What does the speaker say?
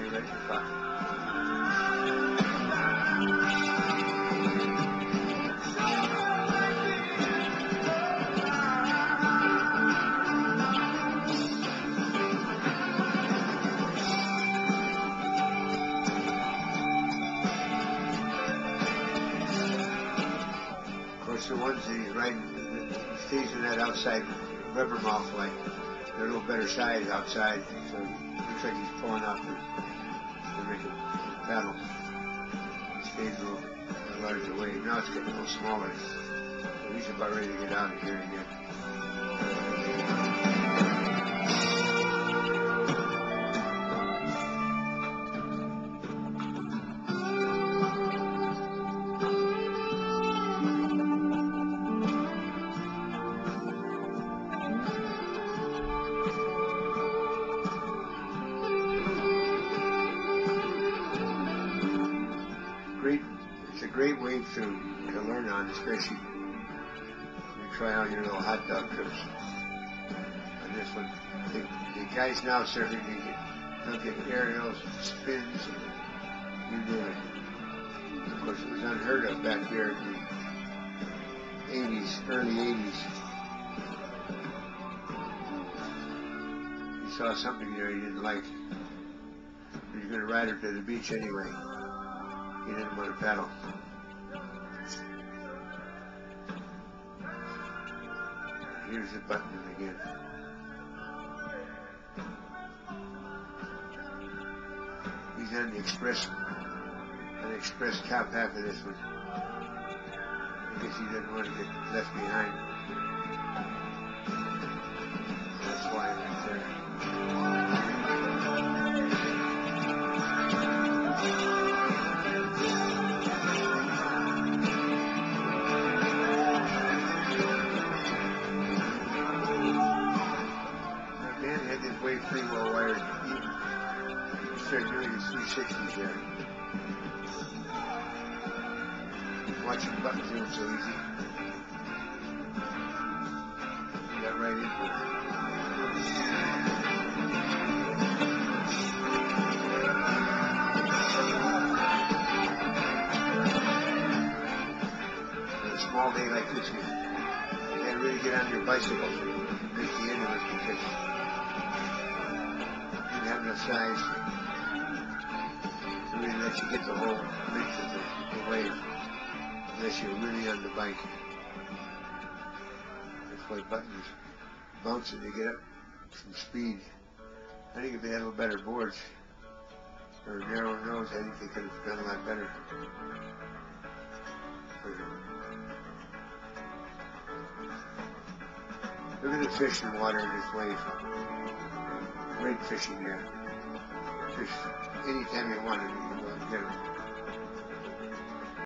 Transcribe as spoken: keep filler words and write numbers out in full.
you're ready to fly. Of course, the ones that he's riding, he's in that outside rubber mouth like they're a little better size outside, so it looks like he's pulling out to, to make a paddle. He stays a little larger weight. Now it's getting a little smaller. So he's about ready to get out of here again. Great, it's a great wave to, to learn on, especially when you try out your little hot dog trips on this one. The, the guys now starting to get, they'll get aerials, spins, you name it. Of course, it was unheard of back there in the eighties, early eighties. You saw something there you didn't like, but you're going to ride her to the beach anyway. You didn't want to paddle. Here's the button again. He's on the express, on the express top half of this one. I guess he doesn't want to get left behind. That's why I'm there. Wave pretty well wired. He started doing his three sixties there. Watching buttons doing so easy. He got right into it. On a small day like this, you can't really get on your bicycle and make the end of it because have enough size to really let you get the whole length of the, the wave unless you're really on the bike. That's why buttons bouncing to get up some speed. I think if they had a little better boards or narrow nose, I think they could have done a lot better. Look at the fish in the water in this wave. Great fishing there. Just anytime you want it, you can go and get them.